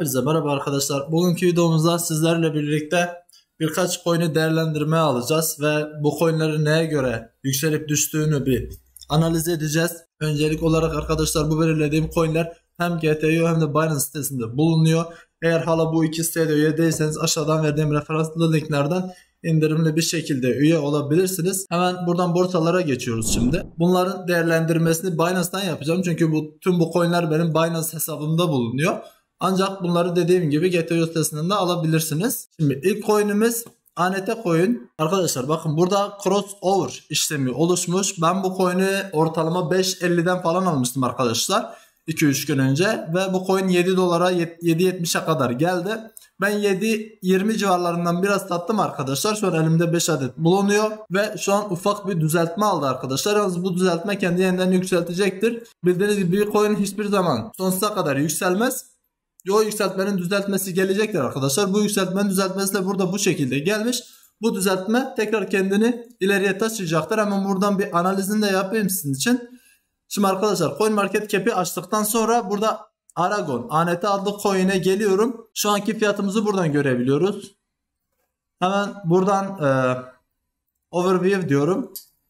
Hepinize merhaba arkadaşlar. Bugünkü videomuzda sizlerle birlikte birkaç coin'i değerlendirmeye alacağız ve bu coin'lerin neye göre yükselip düştüğünü bir analiz edeceğiz. Öncelik olarak arkadaşlar bu belirlediğim coin'ler hem GTO hem de Binance sitesinde bulunuyor. Eğer hala bu iki sitede üye değilseniz aşağıdan verdiğim referanslı linklerden indirimli bir şekilde üye olabilirsiniz. Hemen buradan borsalara geçiyoruz şimdi. Bunların değerlendirmesini Binance'dan yapacağım. Çünkü tüm bu coin'ler benim Binance hesabımda bulunuyor. Ancak bunları dediğim gibi GTO sitesinden de alabilirsiniz. Şimdi ilk coin'imiz ANT coin. Arkadaşlar bakın burada crossover işlemi oluşmuş. Ben bu coin'i ortalama 5.50'den falan almıştım arkadaşlar. 2-3 gün önce ve bu coin 7 dolara 7.70'e kadar geldi. Ben 7.20 civarlarından biraz sattım arkadaşlar. Şu an elimde 5 adet bulunuyor ve şu an ufak bir düzeltme aldı arkadaşlar. Yalnız bu düzeltme kendi yeniden yükseltecektir. Bildiğiniz gibi bir coin hiçbir zaman sonsuza kadar yükselmez. O yükseltmenin düzeltmesi gelecektir arkadaşlar. Bu yükseltmenin düzeltmesi de burada bu şekilde gelmiş. Bu düzeltme tekrar kendini ileriye taşıyacaktır. Hemen buradan bir analizini de yapayım sizin için. Şimdi arkadaşlar CoinMarketCap'i açtıktan sonra burada Aragon ANT adlı coin'e geliyorum. Şu anki fiyatımızı buradan görebiliyoruz. Hemen buradan Overview diyorum.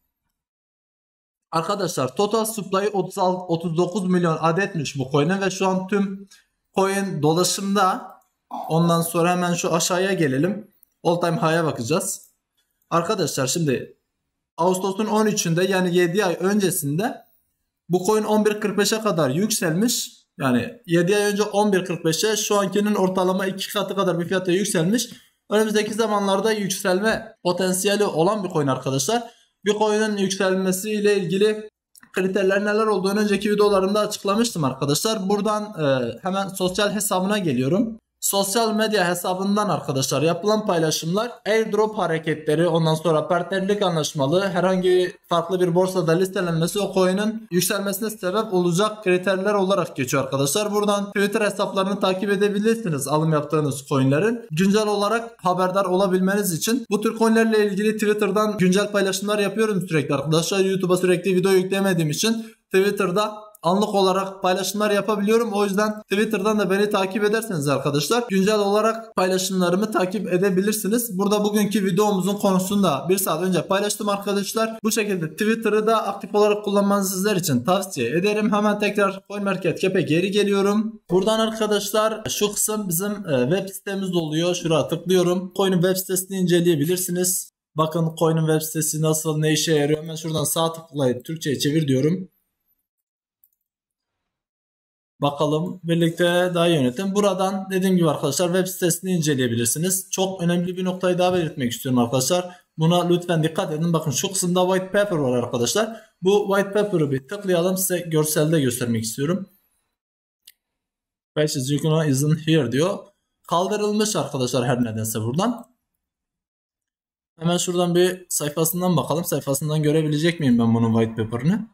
Arkadaşlar total supply'ı 39 milyon adetmiş bu coin'in ve şu an tüm coin dolaşımda. Ondan sonra hemen şu aşağıya gelelim. All time high'a bakacağız. Arkadaşlar şimdi Ağustos'un 13'ünde yani 7 ay öncesinde bu coin 11.45'e kadar yükselmiş. Yani 7 ay önce 11.45'e şu ankinin ortalama 2 katı kadar bir fiyata yükselmiş. Önümüzdeki zamanlarda yükselme potansiyeli olan bir coin arkadaşlar. Bir coin'in yükselmesiyle ilgili kriterler neler olduğunu önceki videolarımda açıklamıştım arkadaşlar. Buradan hemen sosyal hesabına geliyorum. Sosyal medya hesabından arkadaşlar yapılan paylaşımlar, airdrop hareketleri, ondan sonra partnerlik anlaşmalı, herhangi farklı bir borsada listelenmesi o coin'in yükselmesine sebep olacak kriterler olarak geçiyor arkadaşlar. Buradan Twitter hesaplarını takip edebilirsiniz alım yaptığınız coin'lerin. Güncel olarak haberdar olabilmeniz için bu tür coin'lerle ilgili Twitter'dan güncel paylaşımlar yapıyorum sürekli arkadaşlar. YouTube'a sürekli video yüklemediğim için Twitter'da anlık olarak paylaşımlar yapabiliyorum. O yüzden Twitter'dan da beni takip ederseniz arkadaşlar güncel olarak paylaşımlarımı takip edebilirsiniz. Burada bugünkü videomuzun konusunu da 1 saat önce paylaştım arkadaşlar. Bu şekilde Twitter'ı da aktif olarak kullanmanızı sizler için tavsiye ederim. Hemen tekrar CoinMarketCap'e geri geliyorum. Buradan arkadaşlar şu kısım bizim web sitemiz oluyor. Şuraya tıklıyorum. Coin'in web sitesini inceleyebilirsiniz. Bakın coin'in web sitesi nasıl, ne işe yarıyor. Hemen şuradan sağ tıklayıp Türkçe'ye çevir diyorum. Bakalım birlikte daha iyi yönetim. Buradan dediğim gibi arkadaşlar web sitesini inceleyebilirsiniz. Çok önemli bir noktayı daha belirtmek istiyorum arkadaşlar. Buna lütfen dikkat edin. Bakın şu kısımda white paper var arkadaşlar. Bu white paper'ı bir tıklayalım. Size görselde göstermek istiyorum. Patches you can isn't here diyor. Kaldırılmış arkadaşlar her nedense buradan. Hemen şuradan bir sayfasından bakalım. Sayfasından görebilecek miyim ben bunun white paper'ını?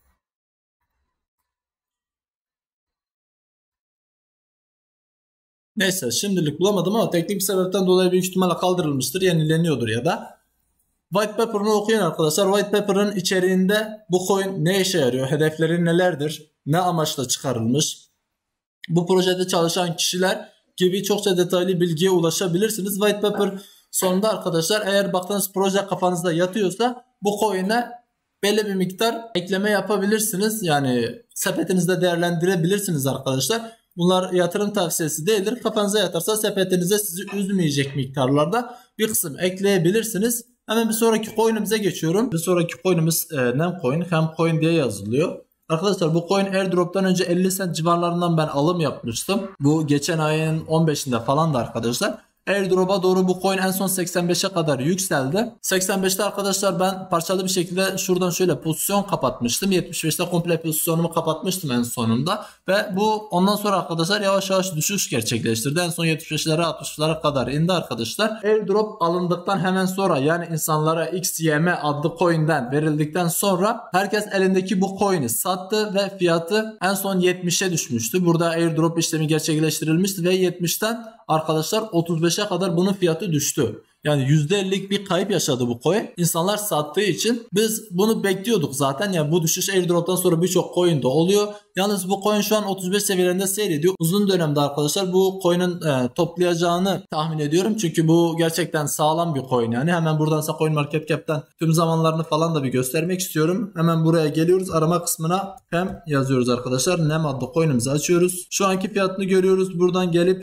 Neyse şimdilik bulamadım ama teknik bir sebepten dolayı büyük ihtimalle kaldırılmıştır, yenileniyordur ya da. White paper'ını okuyun arkadaşlar. White paper'ın içeriğinde bu coin ne işe yarıyor, hedefleri nelerdir, ne amaçla çıkarılmış, bu projede çalışan kişiler gibi çokça detaylı bilgiye ulaşabilirsiniz. White paper sonunda arkadaşlar eğer baktığınız proje kafanızda yatıyorsa bu coin'e belli bir miktar ekleme yapabilirsiniz. Yani sepetinizde değerlendirebilirsiniz arkadaşlar. Bunlar yatırım tavsiyesi değildir. Kafanıza yatarsa sepetinize sizi üzmeyecek miktarlarda bir kısım ekleyebilirsiniz. Hemen bir sonraki coin'imize geçiyorum. Bir sonraki coin'imiz Nemcoin, Hemcoin diye yazılıyor. Arkadaşlar bu coin airdrop'tan önce 50 cent civarlarından ben alım yapmıştım. Bu geçen ayın 15'inde falan da arkadaşlar. Airdrop'a doğru bu coin en son 85'e kadar yükseldi. 85'te arkadaşlar ben parçalı bir şekilde şuradan şöyle pozisyon kapatmıştım. 75'te komple pozisyonumu kapatmıştım en sonunda. Ve bu ondan sonra arkadaşlar yavaş yavaş düşüş gerçekleştirdi. En son 75'lere 60'lara kadar indi arkadaşlar. Airdrop alındıktan hemen sonra yani insanlara XYM adlı coin'den verildikten sonra herkes elindeki bu coin'i sattı ve fiyatı en son 70'e düşmüştü. Burada airdrop işlemi gerçekleştirilmişti ve 70'ten arkadaşlar 35'e kadar bunun fiyatı düştü. Yani %50'lik bir kayıp yaşadı bu coin. İnsanlar sattığı için biz bunu bekliyorduk zaten. Yani bu düşüş airdrop'tan sonra birçok coin'de oluyor. Yalnız bu coin şu an 35 seviyelerinde seyrediyor. Uzun dönemde arkadaşlar bu coin'in toplayacağını tahmin ediyorum. Çünkü bu gerçekten sağlam bir coin yani. Hemen buradan CoinMarketCap'ten tüm zamanlarını falan da bir göstermek istiyorum. Hemen buraya geliyoruz. Arama kısmına hem yazıyoruz arkadaşlar. NEM adlı coin'imizi açıyoruz. Şu anki fiyatını görüyoruz. Buradan gelip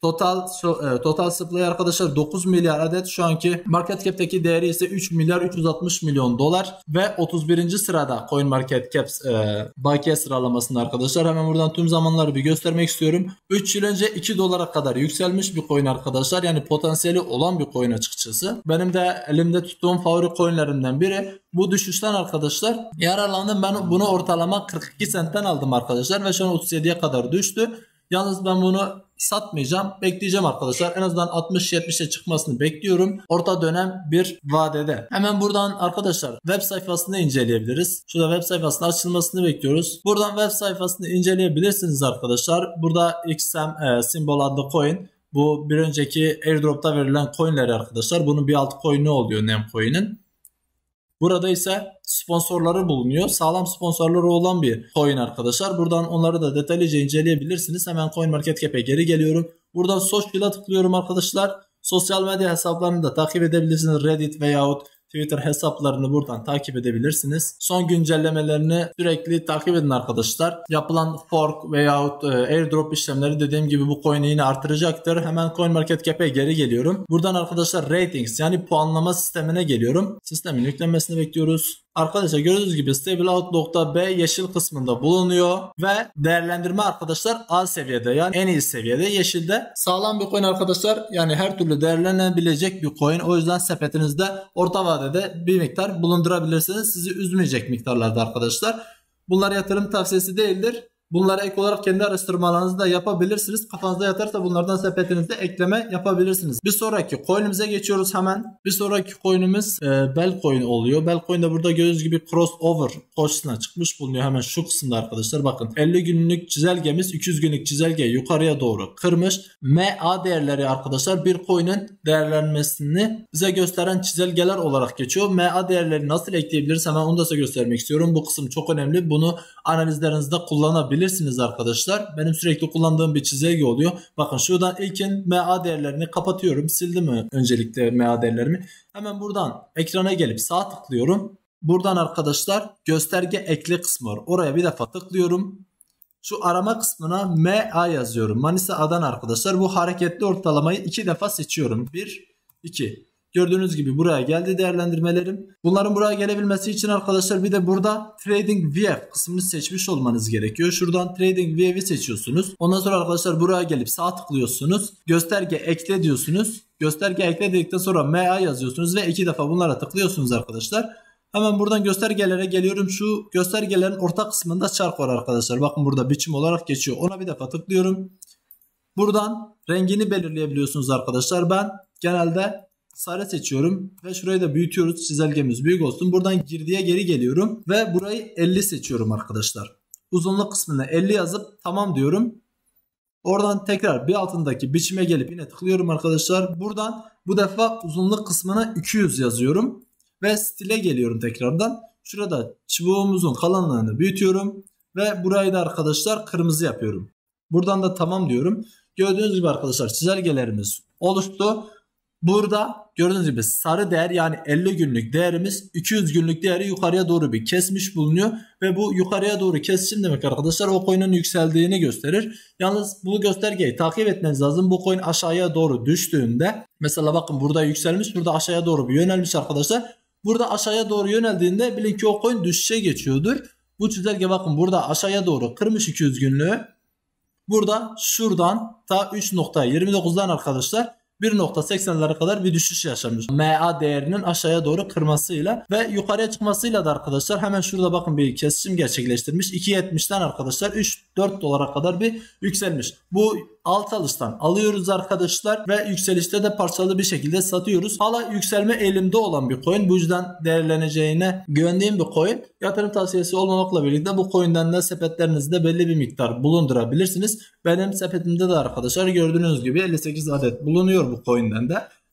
total supply arkadaşlar 9 milyar adet. Şu anki market cap'teki değeri ise 3 milyar 360 milyon dolar ve 31. sırada CoinMarketCap bakiye sıralamasında arkadaşlar. Hemen buradan tüm zamanları bir göstermek istiyorum. 3 yıl önce 2 dolara kadar yükselmiş bir coin arkadaşlar. Yani potansiyeli olan bir coin açıkçası. Benim de elimde tuttuğum favori coinlerimden biri. Bu düşüşten arkadaşlar yararlandım. Ben bunu ortalama 42 centten aldım arkadaşlar ve şu an 37'ye kadar düştü. Yalnız ben bunu satmayacağım. Bekleyeceğim arkadaşlar. En azından 60-70'e çıkmasını bekliyorum. Orta dönem bir vadede. Hemen buradan arkadaşlar web sayfasını inceleyebiliriz. Şurada web sayfasının açılmasını bekliyoruz. Buradan web sayfasını inceleyebilirsiniz arkadaşlar. Burada XM Symbol adlı coin. Bu bir önceki airdrop'ta verilen coinleri arkadaşlar. Bunun bir alt coin'i oluyor NEM coin'in. Burada ise sponsorları bulunuyor. Sağlam sponsorları olan bir coin arkadaşlar. Buradan onları da detaylıca inceleyebilirsiniz. Hemen CoinMarketCap'e geri geliyorum. Buradan Social'a tıklıyorum arkadaşlar. Sosyal medya hesaplarını da takip edebilirsiniz. Reddit veyahut Twitter hesaplarını buradan takip edebilirsiniz. Son güncellemelerini sürekli takip edin arkadaşlar. Yapılan fork veyahut airdrop işlemleri dediğim gibi bu coin'i yine artıracaktır. Hemen CoinMarketCap'e geri geliyorum. Buradan arkadaşlar ratings yani puanlama sistemine geliyorum. Sistemin yüklenmesini bekliyoruz. Arkadaşlar gördüğünüz gibi StableOut.B yeşil kısmında bulunuyor ve değerlendirme arkadaşlar A seviyede yani en iyi seviyede yeşilde. Sağlam bir coin arkadaşlar yani her türlü değerlenebilecek bir coin. O yüzden sepetinizde orta vadede bir miktar bulundurabilirsiniz. Sizi üzmeyecek miktarlarda arkadaşlar. Bunlar yatırım tavsiyesi değildir. Bunlara ek olarak kendi araştırmalarınızı da yapabilirsiniz. Kafanızda yatarsa bunlardan sepetinizde ekleme yapabilirsiniz. Bir sonraki coin'imize geçiyoruz hemen. Bir sonraki coin'imiz Belcoin oluyor. Belcoin de burada gördüğünüz gibi crossover koşusuna çıkmış bulunuyor. Hemen şu kısımda arkadaşlar bakın. 50 günlük çizelgemiz 200 günlük çizelgeyi yukarıya doğru kırmış. MA değerleri arkadaşlar bir coin'in değerlenmesini bize gösteren çizelgeler olarak geçiyor. MA değerleri nasıl ekleyebiliriz hemen onu da size göstermek istiyorum. Bu kısım çok önemli. Bunu analizlerinizde kullanabilirsiniz arkadaşlar. Benim sürekli kullandığım bir çizelge oluyor. Bakın şuradan ilkin MA değerlerini kapatıyorum. Sildim öncelikle MA değerlerimi. Hemen buradan ekrana gelip sağ tıklıyorum. Buradan arkadaşlar gösterge ekle kısmı var. Oraya bir defa tıklıyorum. Şu arama kısmına MA yazıyorum. Manisa Adana arkadaşlar. Bu hareketli ortalamayı 2 defa seçiyorum. 1, 2. Gördüğünüz gibi buraya geldi değerlendirmelerim. Bunların buraya gelebilmesi için arkadaşlar bir de burada Trading VF kısmını seçmiş olmanız gerekiyor. Şuradan Trading VF'i seçiyorsunuz. Ondan sonra arkadaşlar buraya gelip sağ tıklıyorsunuz. Gösterge ekle diyorsunuz. Gösterge ekle dedikten sonra MA yazıyorsunuz ve 2 defa bunlara tıklıyorsunuz arkadaşlar. Hemen buradan göstergelere geliyorum. Şu göstergelerin orta kısmında çark var arkadaşlar. Bakın burada biçim olarak geçiyor. Ona bir defa tıklıyorum. Buradan rengini belirleyebiliyorsunuz arkadaşlar. Ben genelde sarı seçiyorum ve şurayı da büyütüyoruz. Çizelgemiz büyük olsun. Buradan girdiye geri geliyorum ve burayı 50 seçiyorum arkadaşlar. Uzunluk kısmına 50 yazıp tamam diyorum. Oradan tekrar bir altındaki biçime gelip yine tıklıyorum arkadaşlar. Buradan bu defa uzunluk kısmına 200 yazıyorum ve stile geliyorum tekrardan. Şurada çubuğumuzun kalınlığını büyütüyorum ve burayı da arkadaşlar kırmızı yapıyorum. Buradan da tamam diyorum. Gördüğünüz gibi arkadaşlar çizelgelerimiz oluştu. Burada gördüğünüz gibi sarı değer yani 50 günlük değerimiz 200 günlük değeri yukarıya doğru bir kesmiş bulunuyor. Ve bu yukarıya doğru kesişim demek arkadaşlar o coin'in yükseldiğini gösterir. Yalnız bu göstergeyi takip etmeniz lazım. Bu coin aşağıya doğru düştüğünde mesela bakın burada yükselmiş, burada aşağıya doğru bir yönelmiş arkadaşlar. Burada aşağıya doğru yöneldiğinde bilin ki o coin düşüşe geçiyordur. Bu çizelge bakın burada aşağıya doğru kırmış 200 günlüğü. Burada şuradan ta 3.29'dan arkadaşlar 1.80'lere kadar bir düşüş yaşamış. MA değerinin aşağıya doğru kırmasıyla ve yukarıya çıkmasıyla da arkadaşlar hemen şurada bakın bir kesişim gerçekleştirmiş. 2.70'ten arkadaşlar 3-4 dolara kadar bir yükselmiş. Bu alt alıştan alıyoruz arkadaşlar ve yükselişte de parçalı bir şekilde satıyoruz. Hala yükselme eğilimde olan bir coin. Bu yüzden değerleneceğine güvendiğim bir coin. Yatırım tavsiyesi olmamakla birlikte bu coin'den de sepetlerinizde belli bir miktar bulundurabilirsiniz. Benim sepetimde de arkadaşlar gördüğünüz gibi 58 adet bulunuyor bu coin'den de.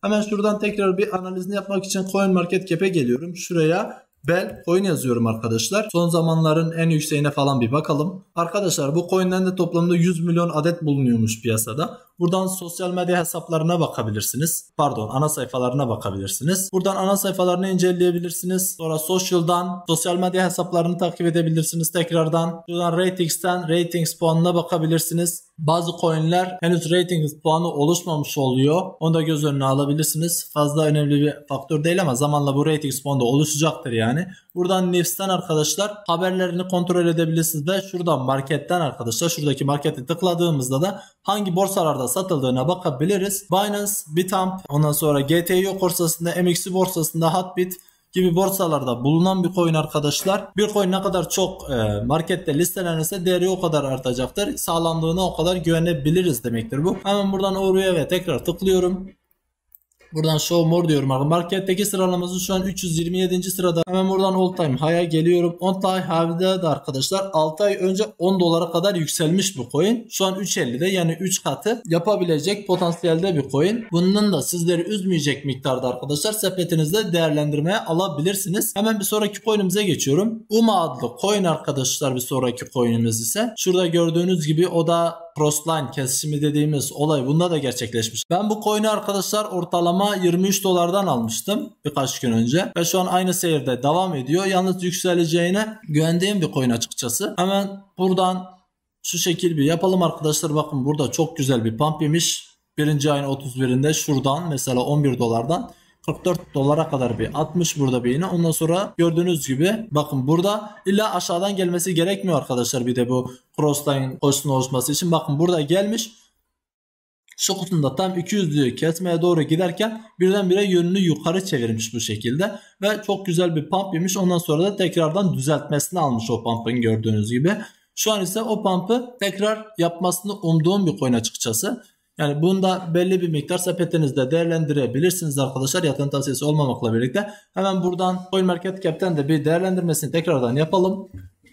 Hemen şuradan tekrar bir analizini yapmak için CoinMarketCap'e geliyorum. Şuraya Bell coin yazıyorum arkadaşlar. Son zamanların en yükseğine falan bir bakalım. Arkadaşlar bu coin'den de toplamda 100 milyon adet bulunuyormuş piyasada. Buradan sosyal medya hesaplarına bakabilirsiniz. Pardon, ana sayfalarına bakabilirsiniz. Buradan ana sayfalarını inceleyebilirsiniz. Sonra social'dan sosyal medya hesaplarını takip edebilirsiniz tekrardan. Buradan ratings'ten ratings puanına bakabilirsiniz. Bazı coin'ler henüz ratings puanı oluşmamış oluyor. Onu da göz önüne alabilirsiniz. Fazla önemli bir faktör değil ama zamanla bu ratings puanı da oluşacaktır yani. Buradan news'ten arkadaşlar haberlerini kontrol edebilirsiniz ve şuradan marketten arkadaşlar, şuradaki markete tıkladığımızda da hangi borsalarda satıldığına bakabiliriz. Binance, Bitstamp, ondan sonra GTO borsasında, MXC borsasında, Hotbit gibi borsalarda bulunan bir coin arkadaşlar. Bir coin ne kadar çok markette listelenirse değeri o kadar artacaktır. Sağlamlığına o kadar güvenebiliriz demektir bu. Hemen buradan oraya ve tekrar tıklıyorum. Buradan show more diyorum. Marketteki sıralaması şu an 327. sırada. Hemen buradan all time high'a geliyorum. All time high'da da arkadaşlar 6 ay önce 10 dolara kadar yükselmiş bu coin. Şu an 3.50'de, yani 3 katı yapabilecek potansiyelde bir coin. Bunun da sizleri üzmeyecek miktarda arkadaşlar sepetinizde değerlendirmeye alabilirsiniz. Hemen bir sonraki coin'imize geçiyorum. UMA adlı coin arkadaşlar bir sonraki coin'imiz ise. Şurada gördüğünüz gibi o da crossline kesişimi dediğimiz olay bunda da gerçekleşmiş. Ben bu coin'i arkadaşlar ortalama 23 dolardan almıştım birkaç gün önce ve şu an aynı seyirde devam ediyor. Yalnız yükseleceğine güvendiğim bir coin açıkçası. Hemen buradan şu şekil bir yapalım arkadaşlar. Bakın burada çok güzel bir pump yemiş. Birinci ayın 31'inde şuradan mesela 11 dolardan 44 dolara kadar bir atmış burada bir iğne. Ondan sonra gördüğünüz gibi bakın burada illa aşağıdan gelmesi gerekmiyor arkadaşlar. Bir de bu crossline koşusuna oluşması için bakın burada gelmiş. Şu kısımda tam 200'lüğü kesmeye doğru giderken birdenbire yönünü yukarı çevirmiş bu şekilde. Ve çok güzel bir pump yemiş. Ondan sonra da tekrardan düzeltmesini almış o pump'ın gördüğünüz gibi. Şu an ise o pump'ı tekrar yapmasını umduğum bir coin açıkçası. Yani bunu da belli bir miktar sepetinizde değerlendirebilirsiniz arkadaşlar. Yatırım tavsiyesi olmamakla birlikte. Hemen buradan CoinMarketCap'ten de bir değerlendirmesini tekrardan yapalım.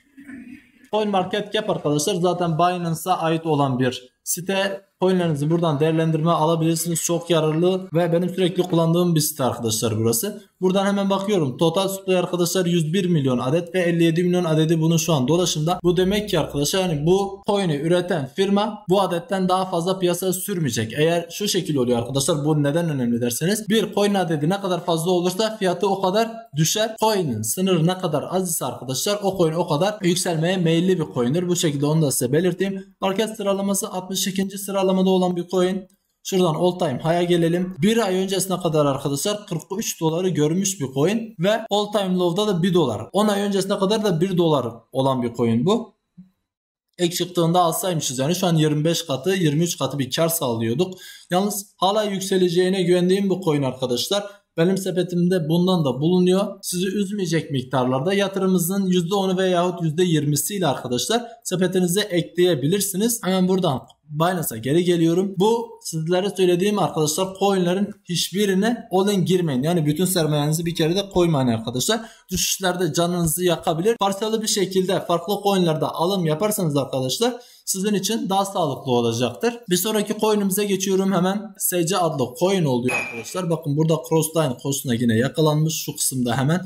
CoinMarketCap arkadaşlar zaten Binance'a ait olan bir site. Coinlerinizi buradan değerlendirme alabilirsiniz. Çok yararlı ve benim sürekli kullandığım bir site arkadaşlar burası. Buradan hemen bakıyorum. Total supply arkadaşlar 101 milyon adet ve 57 milyon adedi bunun şu an dolaşımda. Bu demek ki arkadaşlar yani bu coin'i üreten firma bu adetten daha fazla piyasaya sürmeyecek. Eğer şu şekil oluyor arkadaşlar, bu neden önemli derseniz bir coin adedi ne kadar fazla olursa fiyatı o kadar düşer. Coin'in sınırı ne kadar az ise arkadaşlar o coin o kadar yükselmeye meyilli bir coin'dir. Bu şekilde onu da size belirteyim. Market sıralaması 62. sıralamada olan bir coin. Şuradan all time high'a gelelim. Bir ay öncesine kadar arkadaşlar 43 doları görmüş bir coin ve all time low'da da 1 dolar. 10 ay öncesine kadar da 1 dolar olan bir coin bu. İlk çıktığında alsaymışız yani şu an 25 katı 23 katı bir kar sağlıyorduk. Yalnız hala yükseleceğine güvendiğim bu coin arkadaşlar. Benim sepetimde bundan da bulunuyor. Sizi üzmeyecek miktarlarda yatırımınızın %10'u veyahut %20'siyle arkadaşlar sepetinize ekleyebilirsiniz. Hemen buradan Binance'a geri geliyorum. Bu sizlere söylediğim arkadaşlar coinlerin hiçbirine all-in girmeyin. Yani bütün sermayenizi bir kere de koymayın arkadaşlar. Düşüşlerde canınızı yakabilir. Parçalı bir şekilde farklı coinlerde alım yaparsanız arkadaşlar sizin için daha sağlıklı olacaktır. Bir sonraki coin'imize geçiyorum hemen. SC adlı coin oluyor arkadaşlar. Bakın burada crossline koşusuna yine yakalanmış. Şu kısımda hemen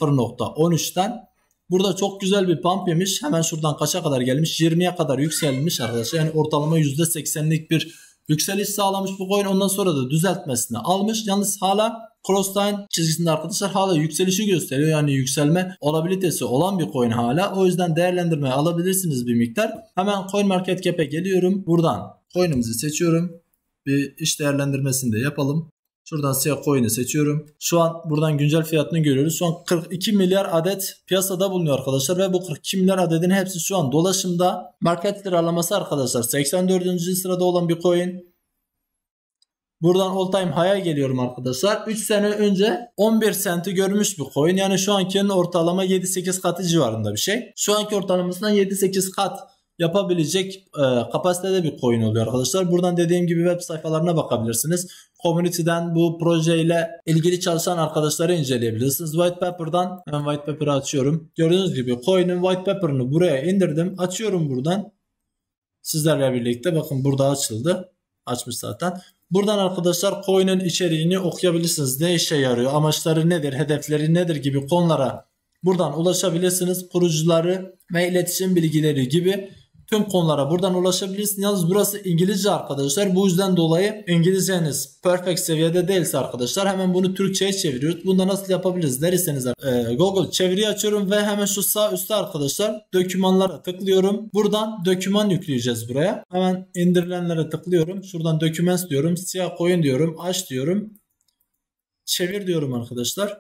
0.13'ten. Burada çok güzel bir pump yemiş. Hemen şuradan kaça kadar gelmiş? 20'ye kadar yükselmiş arkadaşlar. Yani ortalama %80'lik bir yükseliş sağlamış bu coin. Ondan sonra da düzeltmesini almış. Yalnız hala crossline çizgisinde arkadaşlar hala yükselişi gösteriyor. Yani yükselme olabilitesi olan bir coin hala. O yüzden değerlendirmeye alabilirsiniz bir miktar. Hemen CoinMarketCap'e geliyorum. Buradan coin'imizi seçiyorum. Bir iş değerlendirmesini de yapalım. Şuradan siyah coin'i seçiyorum. Şu an buradan güncel fiyatını görüyoruz. Şu an 42 milyar adet piyasada bulunuyor arkadaşlar. Ve bu 42 milyar adedin hepsi şu an dolaşımda. Market sıralaması arkadaşlar 84. sırada olan bir coin. Buradan all time high'a geliyorum arkadaşlar. 3 sene önce 11 senti görmüş bir coin. Yani şu ankinin ortalama 7-8 katı civarında bir şey. Şu anki ortalamasından 7-8 kat yapabilecek kapasitede bir coin oluyor arkadaşlar. Buradan dediğim gibi web sayfalarına bakabilirsiniz. Community'den bu projeyle ilgili çalışan arkadaşları inceleyebilirsiniz. White Paper'dan hemen White Paper'ı açıyorum. Gördüğünüz gibi coin'in White Paper'ını buraya indirdim. Açıyorum buradan. Sizlerle birlikte bakın burada açıldı. Açmış zaten. Buradan arkadaşlar coin'in içeriğini okuyabilirsiniz. Ne işe yarıyor, amaçları nedir, hedefleri nedir gibi konulara buradan ulaşabilirsiniz. Kurucuları ve iletişim bilgileri gibi tüm konulara buradan ulaşabilirsiniz. Yalnız burası İngilizce arkadaşlar. Bu yüzden dolayı İngilizceniz perfect seviyede değilse arkadaşlar hemen bunu Türkçe'ye çeviriyoruz. Bunu da nasıl yapabiliriz derseniz Google çeviri açıyorum ve hemen şu sağ üstte arkadaşlar dokümanlara tıklıyorum. Buradan doküman yükleyeceğiz buraya. Hemen indirilenlere tıklıyorum. Şuradan documents diyorum. Siyah koyun diyorum. Aç diyorum. Çevir diyorum arkadaşlar.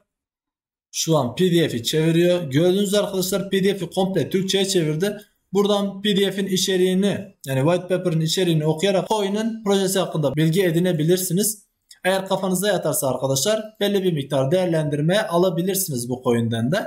Şu an PDF'i çeviriyor. Gördüğünüz arkadaşlar PDF'i komple Türkçe'ye çevirdi. Buradan PDF'in içeriğini yani white paper'ın içeriğini okuyarak coin'in projesi hakkında bilgi edinebilirsiniz. Eğer kafanıza yatarsa arkadaşlar belli bir miktar değerlendirmeye alabilirsiniz bu coin'den de.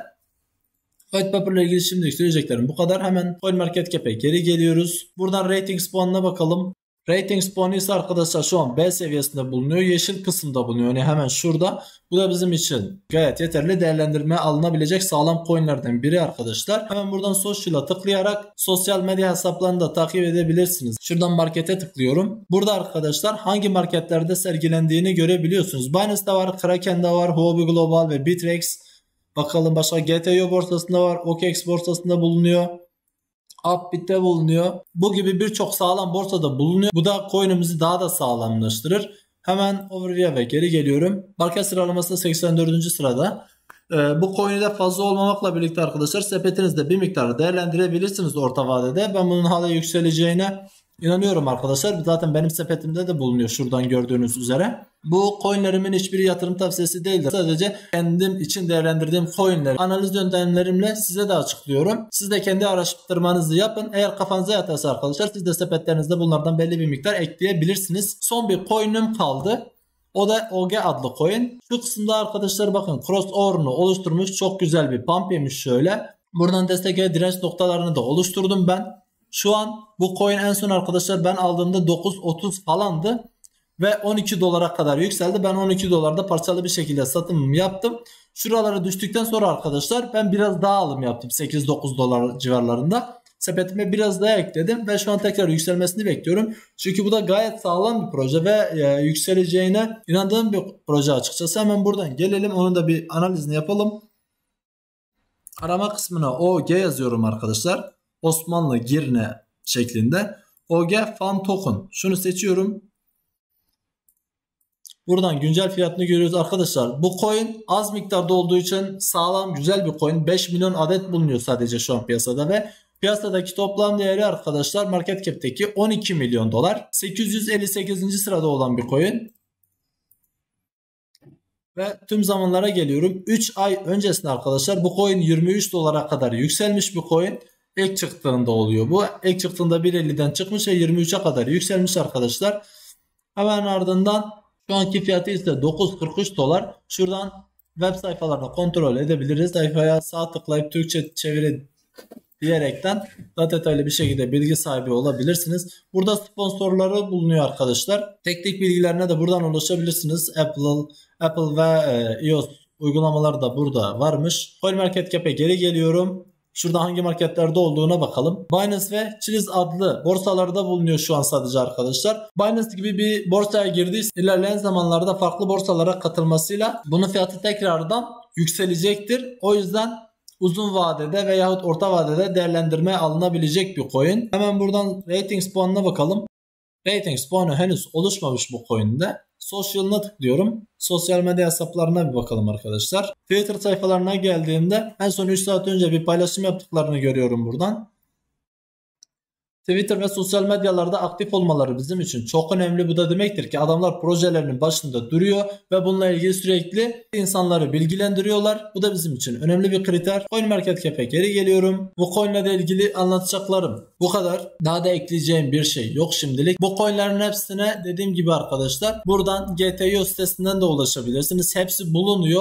White paper ile ilgili şimdilik söyleyeceklerim bu kadar. Hemen CoinMarketCap'e geri geliyoruz. Buradan ratings puanına bakalım. Ratings puanı ise arkadaşlar şu an B seviyesinde bulunuyor. Yeşil kısımda bulunuyor. Yani hemen şurada. Bu da bizim için gayet yeterli değerlendirmeye alınabilecek sağlam coinlerden biri arkadaşlar. Hemen buradan social'a tıklayarak sosyal medya hesaplarını da takip edebilirsiniz. Şuradan markete tıklıyorum. Burada arkadaşlar hangi marketlerde sergilendiğini görebiliyorsunuz. Binance'da var, Kraken'de var, Huobi Global ve Bittrex. Bakalım başka GTO borsasında var, OKX borsasında bulunuyor. Upbit'te bulunuyor. Bu gibi birçok sağlam borsada bulunuyor. Bu da coin'imizi daha da sağlamlaştırır. Hemen overview'e geri geliyorum. Market sıralamasında 84. sırada. Bu coin'i de fazla olmamakla birlikte arkadaşlar sepetinizde bir miktar değerlendirebilirsiniz orta vadede. Ben bunun hala yükseleceğine İnanıyorum arkadaşlar. Zaten benim sepetimde de bulunuyor şuradan gördüğünüz üzere. Bu coinlerimin hiçbir yatırım tavsiyesi değildir. Sadece kendim için değerlendirdiğim coinleri analiz yöntemlerimle size de açıklıyorum. Siz de kendi araştırmanızı yapın. Eğer kafanıza yatarsa arkadaşlar siz de sepetlerinizde bunlardan belli bir miktar ekleyebilirsiniz. Son bir coin'im kaldı. O da OG adlı coin. Şu kısımda arkadaşlar bakın crossover'unu oluşturmuş. Çok güzel bir pump yemiş şöyle. Buradan destek ve direnç noktalarını da oluşturdum ben. Şu an bu coin en son arkadaşlar ben aldığımda 9.30 falandı ve 12 dolara kadar yükseldi. Ben 12 dolarda parçalı bir şekilde satımımı yaptım. Şuralara düştükten sonra arkadaşlar ben biraz daha alım yaptım 8-9 dolar civarlarında. Sepetime biraz daha ekledim ve şu an tekrar yükselmesini bekliyorum. Çünkü bu da gayet sağlam bir proje ve yükseleceğine inandığım bir proje açıkçası. Hemen buradan gelelim, onun da bir analizini yapalım. Arama kısmına OG yazıyorum arkadaşlar. Osmanlı Girne şeklinde. OG Fan Token. Şunu seçiyorum. Buradan güncel fiyatını görüyoruz arkadaşlar. Bu coin az miktarda olduğu için sağlam güzel bir coin. 5 milyon adet bulunuyor sadece şu an piyasada ve piyasadaki toplam değeri arkadaşlar market cap'teki 12 milyon dolar. 858. sırada olan bir coin. Ve tüm zamanlara geliyorum. 3 ay öncesinde arkadaşlar bu coin 23 dolara kadar yükselmiş bir coin. İlk çıktığında oluyor bu. İlk çıktığında 1.50'den çıkmış ve 23'e kadar yükselmiş arkadaşlar. Hemen ardından şu anki fiyatı ise 9.43 dolar. Şuradan web sayfalarını kontrol edebiliriz. Sayfaya sağ tıklayıp Türkçe çeviri diyerekten daha detaylı bir şekilde bilgi sahibi olabilirsiniz. Burada sponsorları bulunuyor arkadaşlar. Teknik bilgilerine de buradan ulaşabilirsiniz. Apple ve iOS uygulamaları da burada varmış. CoinMarketCap'e geri geliyorum. Şurada hangi marketlerde olduğuna bakalım. Binance ve Chiliz adlı borsalarda bulunuyor şu an sadece arkadaşlar. Binance gibi bir borsaya girdiyse ilerleyen zamanlarda farklı borsalara katılmasıyla bunun fiyatı tekrardan yükselecektir. O yüzden uzun vadede veyahut orta vadede değerlendirmeye alınabilecek bir coin. Hemen buradan ratings puanına bakalım. Ratings puanı henüz oluşmamış bu coin'de. Social'ına tıklıyorum. Sosyal medya hesaplarına bir bakalım arkadaşlar. Twitter sayfalarına geldiğimde en son 3 saat önce bir paylaşım yaptıklarını görüyorum buradan. Twitter ve sosyal medyalarda aktif olmaları bizim için çok önemli. Bu da demektir ki adamlar projelerinin başında duruyor ve bununla ilgili sürekli insanları bilgilendiriyorlar. Bu da bizim için önemli bir kriter. CoinMarketCap'e geri geliyorum. Bu coin'le de ilgili anlatacaklarım bu kadar. Daha da ekleyeceğim bir şey yok şimdilik. Bu coin'lerin hepsine dediğim gibi arkadaşlar buradan GTO sitesinden de ulaşabilirsiniz. Hepsi bulunuyor.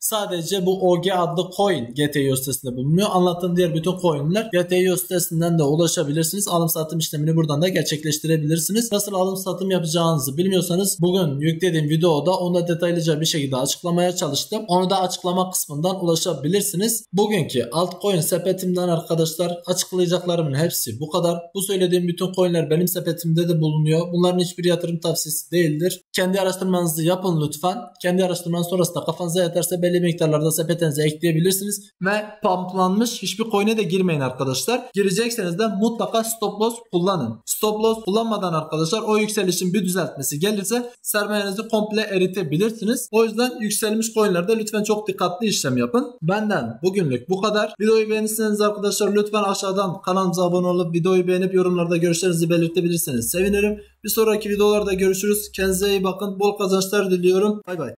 Sadece bu OG adlı coin GTO sitesinde bulunuyor. Anlattığım diğer bütün coinler GTO sitesinden de ulaşabilirsiniz. Alım satım işlemini buradan da gerçekleştirebilirsiniz. Nasıl alım satım yapacağınızı bilmiyorsanız bugün yüklediğim videoda onu da detaylıca bir şekilde açıklamaya çalıştım. Onu da açıklama kısmından ulaşabilirsiniz. Bugünkü altcoin sepetimden arkadaşlar açıklayacaklarımın hepsi bu kadar. Bu söylediğim bütün coinler benim sepetimde de bulunuyor. Bunların hiçbir yatırım tavsiyesi değildir. Kendi araştırmanızı yapın lütfen. Kendi araştırmanız sonrasında kafanıza yatarsa belli miktarlarda sepetinize ekleyebilirsiniz. Ve pumplanmış hiçbir coin'e de girmeyin arkadaşlar. Girecekseniz de mutlaka stop loss kullanın. Stop loss kullanmadan arkadaşlar o yükselişin bir düzeltmesi gelirse sermayenizi komple eritebilirsiniz. O yüzden yükselmiş coin'lerde lütfen çok dikkatli işlem yapın. Benden bugünlük bu kadar. Videoyu beğenirseniz arkadaşlar lütfen aşağıdan kanalımıza abone olup videoyu beğenip yorumlarda görüşlerinizi belirtebilirsiniz. Sevinirim. Bir sonraki videolarda görüşürüz. Kendinize iyi bakın. Bol kazançlar diliyorum. Bay bay.